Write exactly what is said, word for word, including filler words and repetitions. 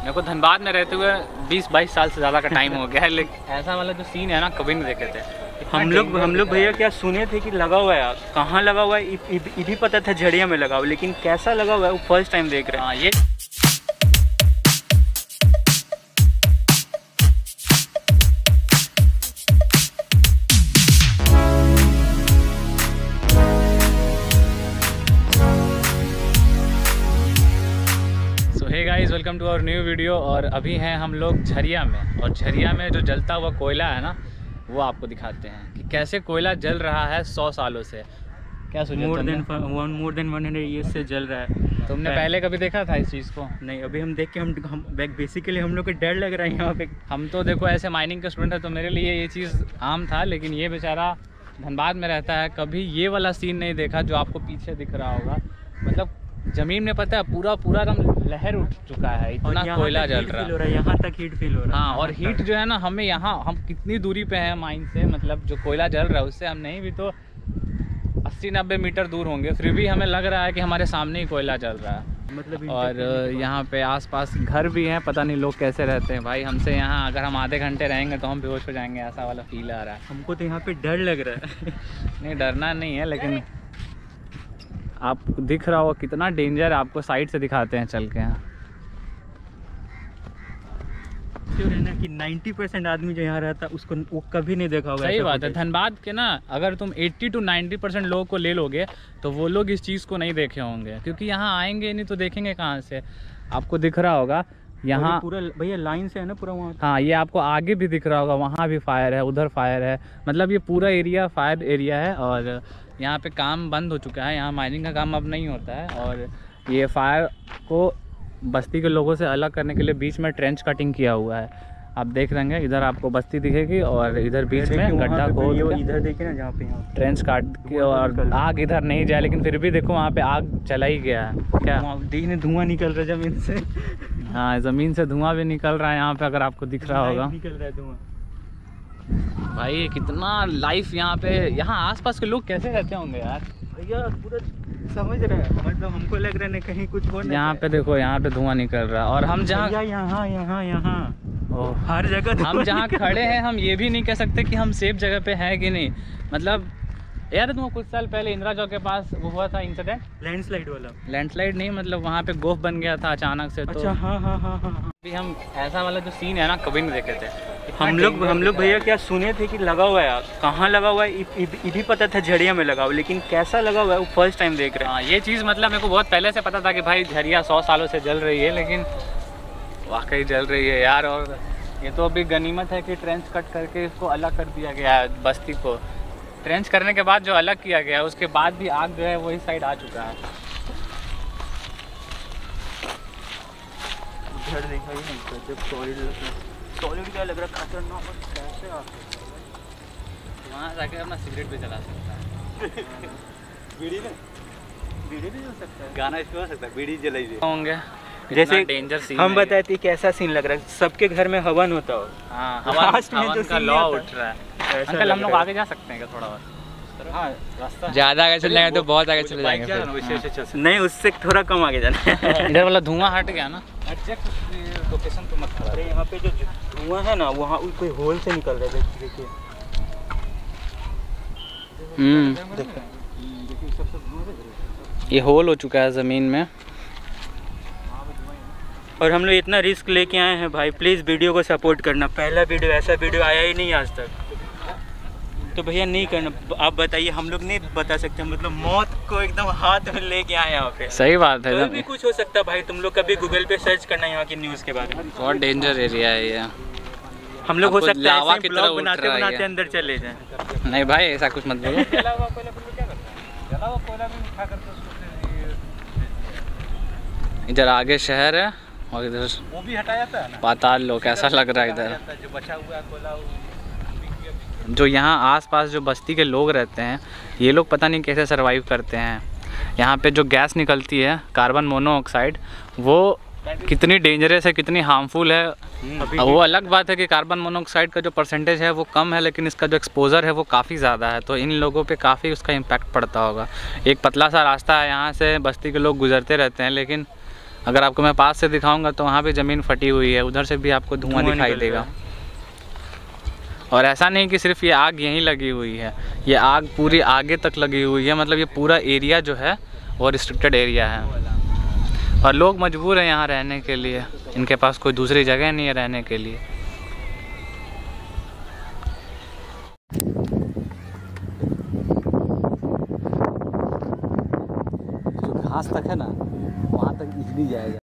मेरे को धनबाद में रहते हुए बीस बाईस साल से ज़्यादा का टाइम हो गया है, लेकिन ऐसा वाला जो सीन है ना कभी नहीं देखे थे। हम लोग हम लोग भैया क्या सुने थे कि लगा हुआ है, कहाँ लगा हुआ है ये भी पता था, झड़िया में लगा हुआ, लेकिन कैसा लगा हुआ है वो फर्स्ट टाइम देख रहे हैं। हाँ ये hey guys, welcome to our new video. और अभी हैं हम लोग झरिया में, और झरिया में जो जलता हुआ कोयला है ना वो आपको दिखाते हैं कि कैसे कोयला जल रहा है सौ सालों से। क्या सोचा? More than one more than one hundred years से जल रहा है। तुमने पहले कभी देखा था इस चीज़ को? नहीं, अभी हम देख के हम हम बेसिकली हम लोग को डर लग रहा है यहाँ पे। हम तो देखो ऐसे माइनिंग का स्टूडेंट है तो मेरे लिए ये चीज़ आम था, लेकिन ये बेचारा धनबाद में रहता है, कभी ये वाला सीन नहीं देखा जो आपको पीछे दिख रहा होगा। मतलब जमीन में पता है पूरा पूरा एकदम लहर उठ चुका है, इतना कोयला जल रहा है, यहाँ तक हीट फील हो रहा है। हाँ, और हीट जो है ना, हमें यहाँ हम कितनी दूरी पे हैं माइन से, मतलब जो कोयला जल रहा है उससे हम नहीं भी तो अस्सी नब्बे मीटर दूर होंगे, फिर भी हमें लग रहा है कि हमारे सामने ही कोयला जल रहा है। मतलब और यहाँ पे आसपास घर भी हैं, पता नहीं लोग कैसे रहते हैं भाई। हमसे यहाँ अगर हम आधे घंटे रहेंगे तो हम बेहोश हो जाएंगे, ऐसा वाला फील आ रहा है हमको। तो यहाँ पे डर लग रहा है। नहीं, डरना नहीं है, लेकिन आप दिख रहा हो कितना डेंजर है, आपको साइड से दिखाते हैं चल के। यहाँ रहना कि नब्बे परसेंट आदमी जो यहाँ रहता है उसको वो कभी नहीं देखा होगा। सही बात है। धनबाद के ना अगर तुम अस्सी टू नब्बे परसेंट लोगों को ले लोगे तो वो लोग इस चीज़ को नहीं देखे होंगे, क्योंकि यहाँ आएंगे नहीं तो देखेंगे कहाँ से। आपको दिख रहा होगा यहाँ पूरा भैया लाइन से है ना पूरा वहाँ। हाँ, ये आपको आगे भी दिख रहा होगा, वहाँ भी फायर है, उधर फायर है, मतलब ये पूरा एरिया फायर एरिया है। और यहाँ पे काम बंद हो चुका है, यहाँ माइनिंग का काम अब नहीं होता है। और ये फायर को बस्ती के लोगों से अलग करने के लिए बीच में ट्रेंच कटिंग किया हुआ है। आप देख रहे हैं इधर आपको बस्ती दिखेगी और इधर बीच में गड्ढा खोद के इधर देखिए ना जहाँ पे यहाँ ट्रेंच काट के, और आग इधर नहीं जाए, लेकिन फिर भी देखो वहाँ पे आग चला ही गया है। क्या देखने धुआं निकल रहा है ज़मीन से। हाँ, ज़मीन से धुआं भी निकल रहा है यहाँ पे, अगर आपको दिख रहा होगा निकल रहा है धुआं। भाई कितना लाइफ यहाँ पे, यहाँ आसपास के लोग कैसे रहते होंगे यार। भैया पूरा समझ रहे हैं, मतलब हमको लग रहा है कहीं कुछ हो। यहाँ पे देखो, यहाँ पे धुआं निकल रहा है, और हम जहाँ यहाँ यहाँ यहाँ हर जगह हम जहाँ खड़े हैं हम ये भी नहीं कह सकते कि हम सेफ जगह पे हैं कि नहीं। मतलब यार तुम कुछ साल पहले इंदिरा चौक के पास वो हुआ था इंसिडेंट, लैंडस्लाइड वाला। लैंडस्लाइड नहीं, मतलब वहाँ पे गोफ बन गया था अचानक से। अच्छा, तो हाँ हाँ हाँ हाँ अभी हम ऐसा वाला जो सीन है ना कभी नहीं देखे थे। हम लोग हम लोग भैया क्या सुने थे कि लगा हुआ है, कहाँ लगा हुआ है ये भी पता था, झड़िया में लगा हुआ, लेकिन कैसा लगा हुआ है वो फर्स्ट टाइम देख रहे हैं। हाँ, ये चीज़ मतलब मेरे को बहुत पहले से पता था कि भाई झरिया सौ सालों से जल रही है, लेकिन वाकई जल रही है यार। और ये तो अभी गनीमत है कि ट्रेंच कट करके इसको अलग कर दिया गया है, बस्ती को ट्रेंच करने के बाद जो अलग किया गया है उसके बाद भी आग जो है वही साइड आ चुका है। घर दिखाई नहीं, जब सॉलिड सॉलिड क्या लग रहा है, खतरनाक कैसे आ वहाँ जाके अपना सिगरेट भी चला सकता है। बीड़ी में बीड़ी भी जल सकता है, गाना इसमें हो सकता है, बीड़ी जलाई होंगे। जैसे डेंजर सीन हम बताए थे कैसा सीन लग रहा है, सबके घर में हवन होता हो। हाँ, हवन, हवन का लॉ उठ रहा है। अंकल हम लोग आगे जा सकते हैं क्या थोड़ा और? हाँ, रास्ता ज़्यादा आगे चले जाएंगे तो बहुत आगे चले जाएंगे फिर। हाँ। नहीं, उससे थोड़ा कम आगे जाना है। इधर वाला धुआं हट गया ना, एग्जैक्ट लोकेशन तो मत खड़ा। अरे यहाँ पे जो धुआं है ना वहाँ कोई होल से निकल रहा है, देखिए। हम्म, ये होल हो चुका है ज़मीन में। और हम लोग इतना रिस्क लेके आए हैं भाई, प्लीज़ वीडियो को सपोर्ट करना। पहला वीडियो, ऐसा वीडियो आया ही नहीं आज तक, तो भैया नहीं करना। आप बताइए, हम लोग नहीं बता सकते, मतलब मौत को एकदम हाथ में लेके आए यहाँ पे। सही बात है, कोई भी कुछ हो सकता है भाई। तुम लोग कभी गूगल पे सर्च करना यहाँ की न्यूज़ के बारे में। बहुत डेंजर एरिया है ये। हम लोग हो सकता है लावा ऐसे की ही तरह ब्लॉग उठ बनाते रहा है बनाते ये। अंदर चले जाएं। नहीं भाई, ऐसा कुछ मत बोलो। इधर आगे शहर है और इधर वो भी हटा जाता है ना, पाताल लोक, ऐसा लग रहा है इधर। जो बचा हुआ है कोयला। जो यहाँ आसपास जो बस्ती के लोग रहते हैं, ये लोग पता नहीं कैसे सरवाइव करते हैं। यहाँ पे जो गैस निकलती है कार्बन मोनोऑक्साइड, वो कितनी डेंजरस है, कितनी हार्मफुल है। वो अलग बात है कि कार्बन मोनोऑक्साइड का जो परसेंटेज है वो कम है, लेकिन इसका जो एक्सपोजर है वो काफ़ी ज़्यादा है, तो इन लोगों पे काफ़ी उसका इम्पैक्ट पड़ता होगा। एक पतला सा रास्ता है, यहाँ से बस्ती के लोग गुजरते रहते हैं, लेकिन अगर आपको मैं पास से दिखाऊंगा तो वहाँ पे ज़मीन फटी हुई है, उधर से भी आपको धुआं धुआं दिखाई निकल देगा। रहा है। और ऐसा नहीं कि सिर्फ ये आग यहीं लगी हुई है, ये आग पूरी आगे तक लगी हुई है। मतलब ये पूरा एरिया जो है वो रिस्ट्रिक्टेड एरिया है और लोग मजबूर हैं यहाँ रहने के लिए, इनके पास कोई दूसरी जगह नहीं है रहने के लिए। जो घास तक है ना वहाँ तक इजली जाएगा।